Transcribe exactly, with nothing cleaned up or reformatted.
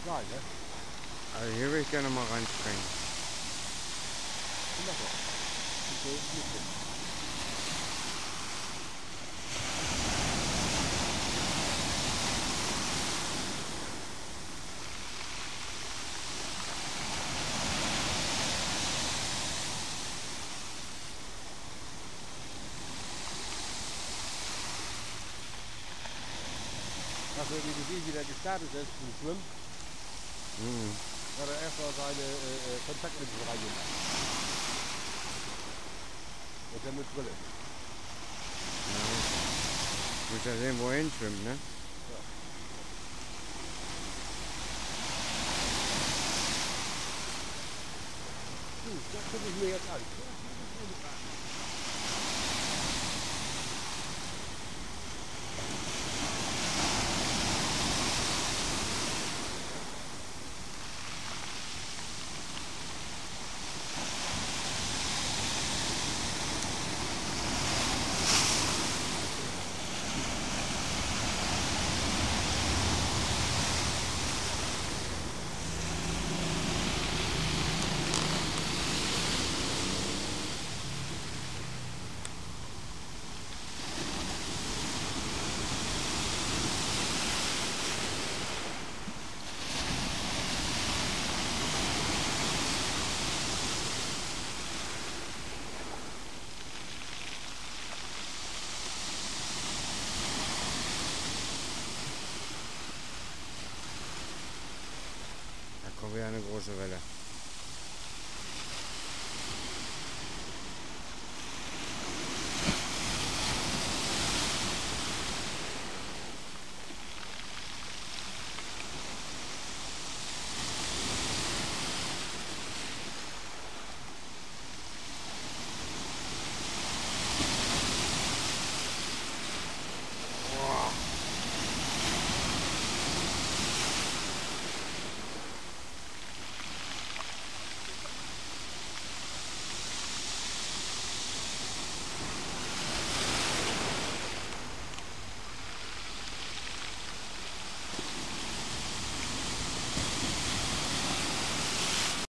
egal, ne? Also hier will ich gerne mal reinspringen. Mach mal. Und so ein bisschen. Also wie du siehst, wie der gestartet ist zum Schwimmen, Mhm. hat er erstmal seine äh, äh, Kontaktlinsen reingemacht. Und dann mit Brille. Ja. Muss ja sehen, wohin schwimmt, ne? Ja. Du, das gucke ich mir jetzt an. Da kommt wieder eine große Welle.